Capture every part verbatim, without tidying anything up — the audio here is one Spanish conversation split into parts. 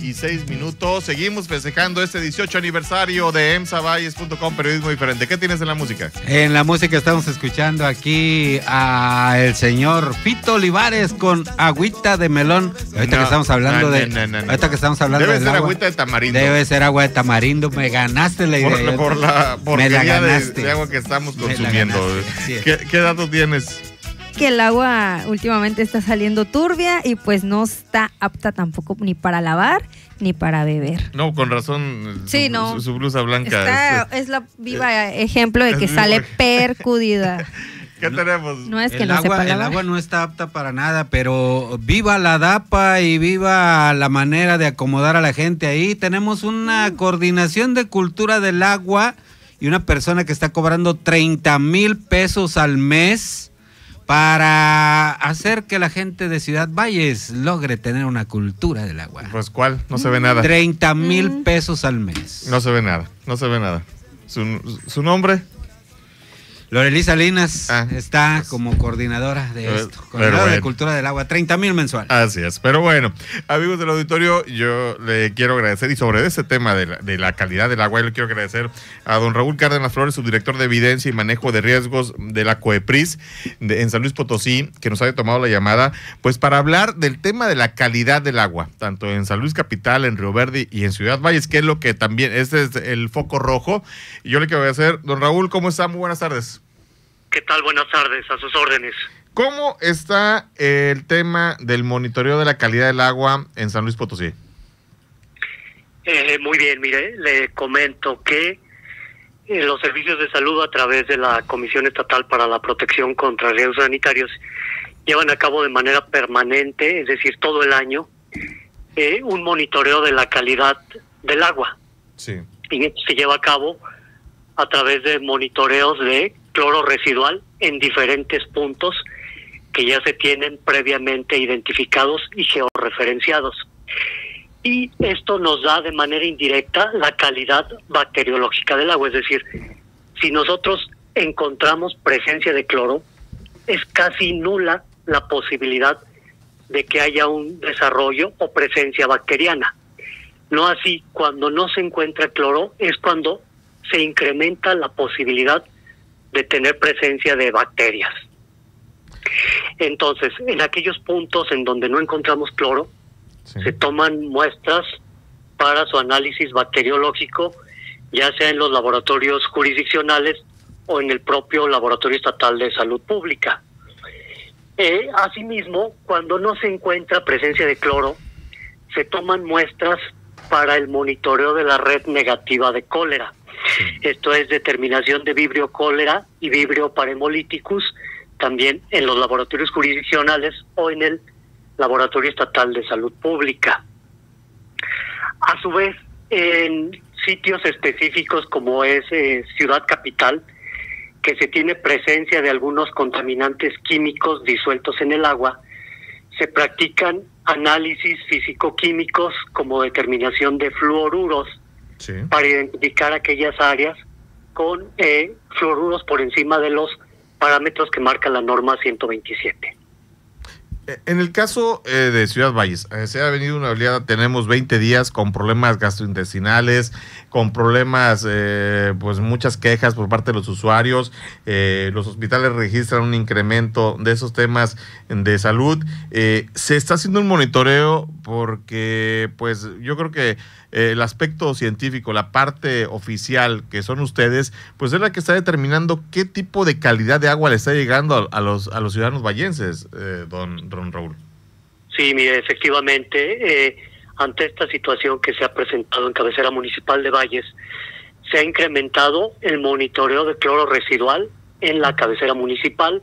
veintiséis minutos. Seguimos festejando este dieciocho aniversario de emsa valles punto com, periodismo diferente. ¿Qué tienes en la música? En la música estamos escuchando aquí a el señor Fito Olivares con Agüita de Melón. Ahorita no, que estamos hablando no, de... No, no, no, ahorita no. que estamos hablando Debe de... ser agua. Agüita de tamarindo. Debe ser agua de tamarindo. Me ganaste la idea. Por, la, por la porquería de, de agua que estamos consumiendo. ¿Qué, ¿Qué datos tienes? Que el agua últimamente está saliendo turbia y pues no está apta tampoco ni para lavar ni para beber. No, con razón. Sí, su, no. Su, su blusa blanca. Está, es, es la viva eh, ejemplo de que sale percudida. ¿Qué tenemos? No es que el no agua, sepa el lavar. agua no está apta para nada, pero viva la DAPA y viva la manera de acomodar a la gente ahí. Tenemos una coordinación de cultura del agua y una persona que está cobrando treinta mil pesos al mes para hacer que la gente de Ciudad Valles logre tener una cultura del agua. Pues ¿cuál? No se ve nada. treinta mil pesos al mes. No se ve nada, no se ve nada. ¿Su, su nombre? Lorely Salinas ah, está pues, como coordinadora de pero, esto, coordinadora bueno. de cultura del agua, treinta mil mensual. Así es, pero bueno, amigos del auditorio, yo le quiero agradecer, y sobre ese tema de la, de la calidad del agua, yo le quiero agradecer a don Raúl Cárdenas Flores, subdirector de Evidencia y Manejo de Riesgos de la COEPRIS de, en San Luis Potosí, que nos haya tomado la llamada, pues para hablar del tema de la calidad del agua, tanto en San Luis Capital, en Río Verde y en Ciudad Valles, que es lo que también, este es el foco rojo, y yo le quiero agradecer, don Raúl, ¿cómo está? Muy buenas tardes. ¿Qué tal? Buenas tardes, a sus órdenes. ¿Cómo está el tema del monitoreo de la calidad del agua en San Luis Potosí? Eh, muy bien, mire, le comento que eh, los servicios de salud a través de la Comisión Estatal para la Protección contra Riesgos Sanitarios llevan a cabo de manera permanente, es decir, todo el año, eh, un monitoreo de la calidad del agua. Sí. Y se lleva a cabo a través de monitoreos de cloro residual en diferentes puntos que ya se tienen previamente identificados y georreferenciados. Y esto nos da de manera indirecta la calidad bacteriológica del agua, es decir, si nosotros encontramos presencia de cloro, es casi nula la posibilidad de que haya un desarrollo o presencia bacteriana. No así, cuando no se encuentra cloro, es cuando se incrementa la posibilidad de tener presencia de bacterias. Entonces, en aquellos puntos en donde no encontramos cloro, sí, se toman muestras para su análisis bacteriológico, ya sea en los laboratorios jurisdiccionales o en el propio Laboratorio Estatal de Salud Pública. Eh, asimismo, cuando no se encuentra presencia de cloro, se toman muestras para el monitoreo de la red negativa de cólera. Esto es determinación de Vibrio cólera y Vibrio parhemolyticus, también en los laboratorios jurisdiccionales o en el Laboratorio Estatal de Salud Pública. A su vez, en sitios específicos como es eh, Ciudad Capital, que se tiene presencia de algunos contaminantes químicos disueltos en el agua, se practican análisis físico-químicos como determinación de fluoruros, sí, para identificar aquellas áreas con eh, fluoruros por encima de los parámetros que marca la norma ciento veintisiete. En el caso eh, de Ciudad Valles, eh, se ha venido una oleada, tenemos veinte días con problemas gastrointestinales, con problemas, eh, pues muchas quejas por parte de los usuarios, eh, los hospitales registran un incremento de esos temas de salud. Eh, se está haciendo un monitoreo porque, pues yo creo que eh, el aspecto científico, la parte oficial que son ustedes, pues es la que está determinando qué tipo de calidad de agua le está llegando a, a los a los ciudadanos vallenses, eh, don, don Raúl. Sí, mire, efectivamente, eh, ante esta situación que se ha presentado en cabecera municipal de Valles, se ha incrementado el monitoreo de cloro residual en la cabecera municipal.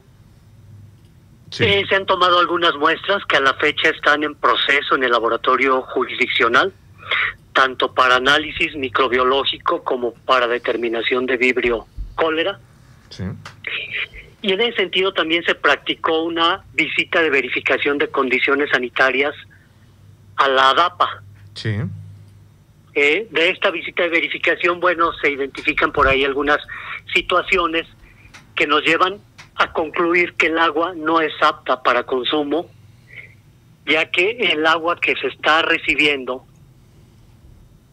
Sí. Eh, se han tomado algunas muestras que a la fecha están en proceso en el laboratorio jurisdiccional, tanto para análisis microbiológico como para determinación de Vibrio cólera. Sí. Y en ese sentido también se practicó una visita de verificación de condiciones sanitarias a la DAPA. Sí. Eh, de esta visita de verificación, bueno, se identifican por ahí algunas situaciones que nos llevan a concluir que el agua no es apta para consumo, ya que el agua que se está recibiendo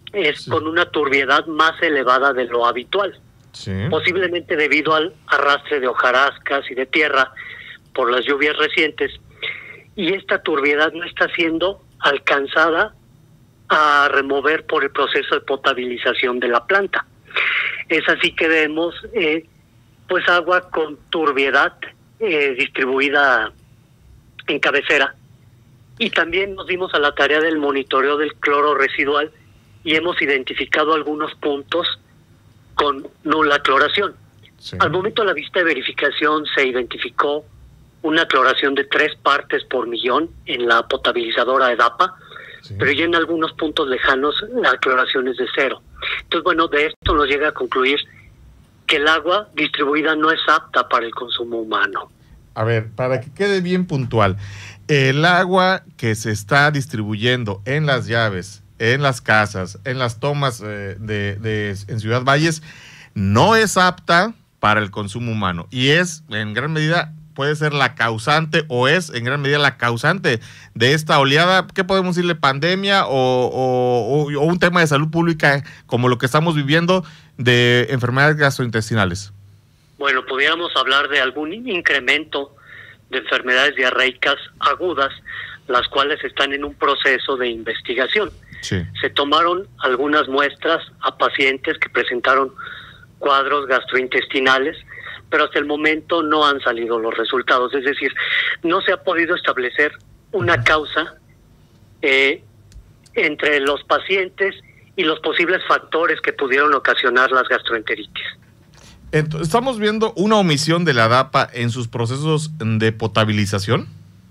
es Sí. con una turbiedad más elevada de lo habitual, Sí. posiblemente debido al arrastre de hojarascas y de tierra por las lluvias recientes, y esta turbiedad no está siendo alcanzada a remover por el proceso de potabilización de la planta. Es así que vemos eh, pues agua con turbiedad eh, distribuida en cabecera, y también nos dimos a la tarea del monitoreo del cloro residual y hemos identificado algunos puntos con nula cloración. Sí. Al momento de la visita de verificación se identificó una cloración de tres partes por millón en la potabilizadora EDAPA, Sí. pero ya en algunos puntos lejanos la cloración es de cero. Entonces, bueno, de esto nos llega a concluir que el agua distribuida no es apta para el consumo humano. A ver, para que quede bien puntual, el agua que se está distribuyendo en las llaves, en las casas, en las tomas eh, de, de en Ciudad Valles, no es apta para el consumo humano y es en gran medida, puede ser la causante o es en gran medida la causante de esta oleada. ¿Qué podemos decirle? ¿Pandemia o, o, o, o un tema de salud pública como lo que estamos viviendo de enfermedades gastrointestinales? Bueno, pudiéramos hablar de algún incremento de enfermedades diarreicas agudas, las cuales están en un proceso de investigación. Sí. Se tomaron algunas muestras a pacientes que presentaron cuadros gastrointestinales, pero hasta el momento no han salido los resultados. Es decir, no se ha podido establecer una causa eh, entre los pacientes y los posibles factores que pudieron ocasionar las gastroenteritis. Entonces, ¿estamos viendo una omisión de la DAPA en sus procesos de potabilización?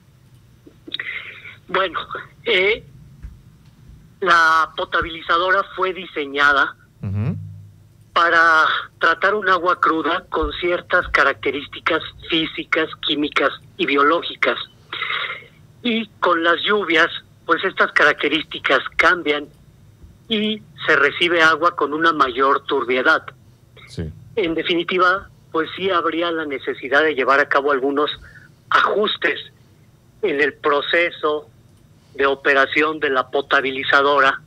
Bueno, eh, la potabilizadora fue diseñada Uh-huh. para tratar un agua cruda con ciertas características físicas, químicas y biológicas. Y con las lluvias, pues estas características cambian y se recibe agua con una mayor turbiedad. Sí. En definitiva, pues sí habría la necesidad de llevar a cabo algunos ajustes en el proceso de operación de la potabilizadora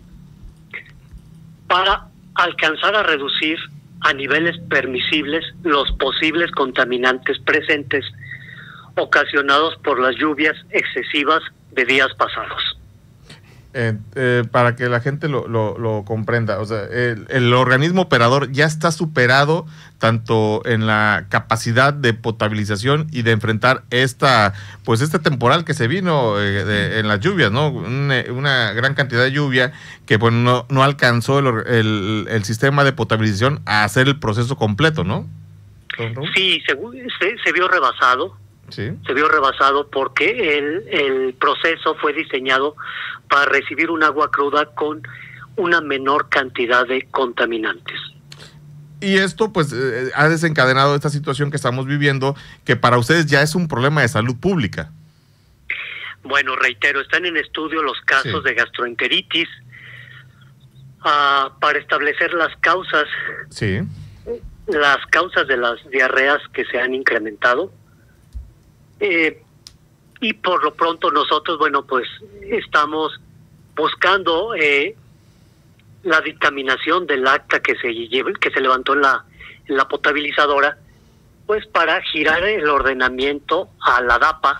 para alcanzar a reducir a niveles permisibles los posibles contaminantes presentes ocasionados por las lluvias excesivas de días pasados. Eh, eh, para que la gente lo, lo, lo comprenda, o sea, el, el organismo operador ya está superado tanto en la capacidad de potabilización y de enfrentar esta, pues este temporal que se vino eh, de, en las lluvias, ¿no? Una, una gran cantidad de lluvia que pues no, no alcanzó el, el, el sistema de potabilización a hacer el proceso completo, ¿no? Sí, se, se, se vio rebasado. Sí. Se vio rebasado porque el, el proceso fue diseñado para recibir un agua cruda con una menor cantidad de contaminantes. Y esto pues eh, ha desencadenado esta situación que estamos viviendo, que para ustedes ya es un problema de salud pública. Bueno, reitero, están en estudio los casos Sí. de gastroenteritis uh, para establecer las causas, Sí. las causas de las diarreas que se han incrementado. Eh, y por lo pronto nosotros, bueno, pues estamos buscando eh, la dictaminación del acta que se lleve, que se levantó en la, en la potabilizadora, pues para girar el ordenamiento a la DAPA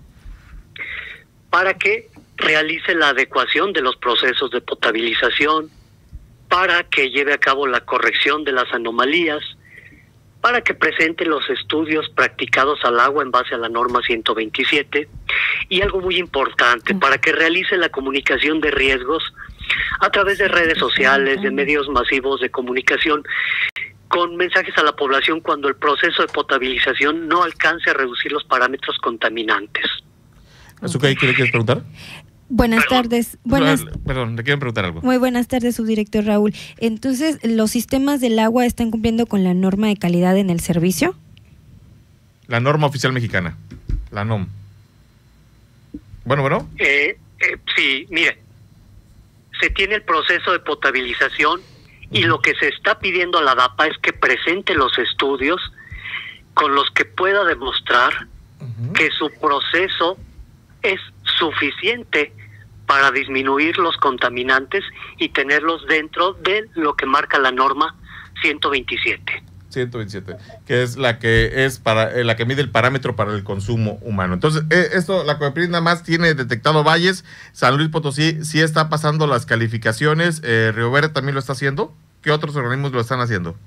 para que realice la adecuación de los procesos de potabilización, para que lleve a cabo la corrección de las anomalías, para que presente los estudios practicados al agua en base a la norma ciento veintisiete y algo muy importante, para que realice la comunicación de riesgos a través de redes sociales, de medios masivos de comunicación, con mensajes a la población cuando el proceso de potabilización no alcance a reducir los parámetros contaminantes. ¿Azúcar, ¿qué le quieres preguntar? Buenas Perdón. tardes. Buenas, Perdón, le quieren preguntar algo. muy buenas tardes, subdirector Raúl. Entonces, ¿los sistemas del agua están cumpliendo con la norma de calidad en el servicio? La norma oficial mexicana, la N O M. Bueno, bueno. Eh, eh, sí, mire, se tiene el proceso de potabilización y lo que se está pidiendo a la DAPA es que presente los estudios con los que pueda demostrar Uh-huh. que su proceso es suficiente para disminuir los contaminantes y tenerlos dentro de lo que marca la norma ciento veintisiete. ciento veintisiete, que es la que es para eh, la que mide el parámetro para el consumo humano. Entonces, eh, esto, la COEPRIS nada más tiene detectado Valles. San Luis Potosí sí está pasando las calificaciones. eh, Río Verde también lo está haciendo. ¿Qué otros organismos lo están haciendo?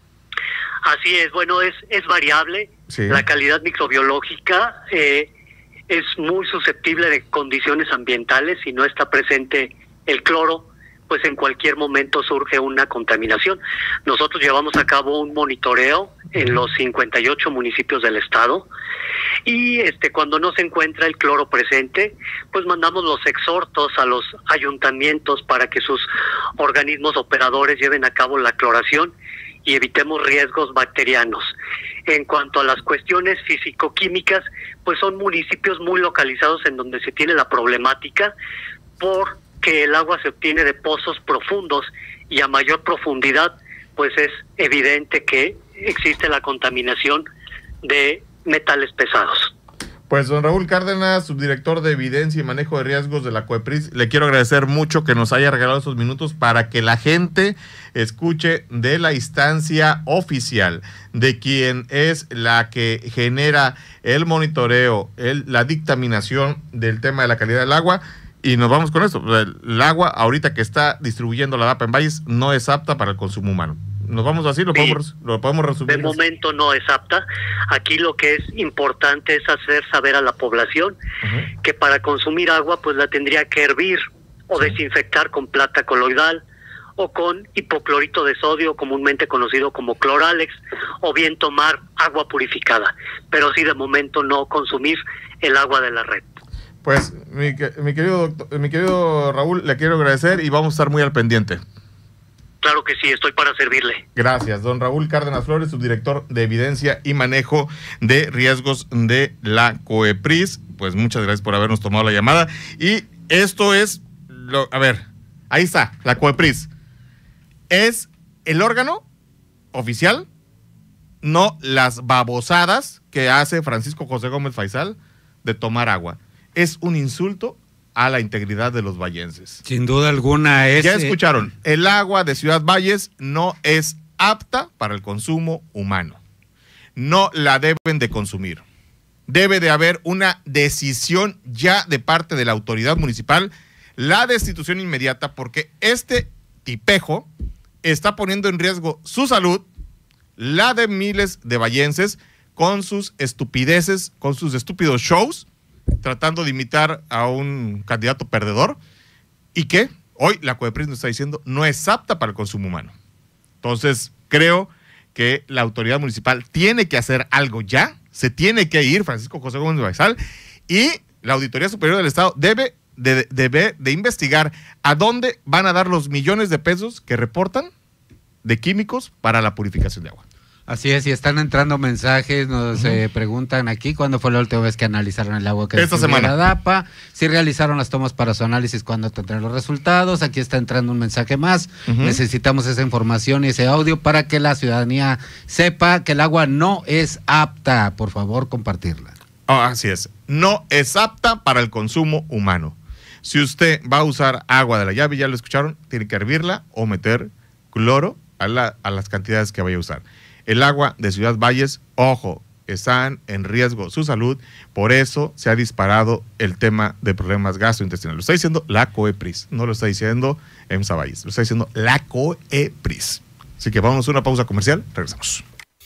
Así es, bueno, es, es variable. Sí. La calidad microbiológica eh, es muy susceptible de condiciones ambientales. Si no está presente el cloro, pues en cualquier momento surge una contaminación. Nosotros llevamos a cabo un monitoreo en los cincuenta y ocho municipios del estado y este cuando no se encuentra el cloro presente, pues mandamos los exhortos a los ayuntamientos para que sus organismos operadores lleven a cabo la cloración y evitemos riesgos bacterianos. En cuanto a las cuestiones físico-químicas, pues son municipios muy localizados en donde se tiene la problemática por que el agua se obtiene de pozos profundos y a mayor profundidad, pues es evidente que existe la contaminación de metales pesados. Pues don Raúl Cárdenas, subdirector de Evidencia y Manejo de Riesgos de la COEPRIS, le quiero agradecer mucho que nos haya regalado esos minutos para que la gente escuche de la instancia oficial, de quien es la que genera el monitoreo, el, la dictaminación del tema de la calidad del agua. Y nos vamos con esto. El agua ahorita que está distribuyendo la DAPA en Valles no es apta para el consumo humano. Nos vamos así, lo, sí, podemos, lo podemos resumir. De momento no es apta. Aquí lo que es importante es hacer saber a la población uh-huh. que para consumir agua pues la tendría que hervir o sí. desinfectar con plata coloidal o con hipoclorito de sodio, comúnmente conocido como cloralex, o bien tomar agua purificada. Pero sí de momento no consumir el agua de la red. Pues, mi, mi, querido doctor, mi querido Raúl, le quiero agradecer y vamos a estar muy al pendiente. Claro que sí, estoy para servirle. Gracias, don Raúl Cárdenas Flores, subdirector de Evidencia y Manejo de Riesgos de la COEPRIS. Pues muchas gracias por habernos tomado la llamada. Y esto es, lo, a ver, ahí está, la COEPRIS. Es el órgano oficial, no las babosadas que hace Francisco José Gómez Faisal de tomar agua. Es un insulto a la integridad de los vallenses. Sin duda alguna es... Ya escucharon, el agua de Ciudad Valles no es apta para el consumo humano. No la deben de consumir. Debe de haber una decisión ya de parte de la autoridad municipal, la destitución inmediata, porque este tipejo está poniendo en riesgo su salud, la de miles de vallenses, con sus estupideces, con sus estúpidos shows, tratando de imitar a un candidato perdedor, y que hoy la COEPRIS nos está diciendo no es apta para el consumo humano. Entonces, creo que la autoridad municipal tiene que hacer algo ya, se tiene que ir Francisco José Gómez Faisal, y la Auditoría Superior del Estado debe de, debe de investigar a dónde van a dar los millones de pesos que reportan de químicos para la purificación de agua. Así es, y están entrando mensajes, nos uh-huh. eh, preguntan aquí cuándo fue la última vez que analizaron el agua que esta semana la DAPA, si realizaron las tomas para su análisis, cuándo tendrán los resultados. Aquí está entrando un mensaje más, uh-huh. necesitamos esa información y ese audio para que la ciudadanía sepa que el agua no es apta, por favor compartirla. Oh, así es, no es apta para el consumo humano. Si usted va a usar agua de la llave, ya lo escucharon, tiene que hervirla o meter cloro a, la, a las cantidades que vaya a usar. El agua de Ciudad Valles, ojo, están en riesgo su salud, por eso se ha disparado el tema de problemas gastrointestinales. Lo está diciendo la COEPRIS, no lo está diciendo EMSA Valles, lo está diciendo la COEPRIS. Así que vamos a una pausa comercial, regresamos.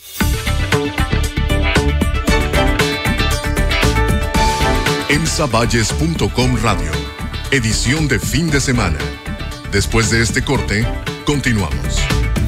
emsa valles punto com Radio, edición de fin de semana. Después de este corte, continuamos.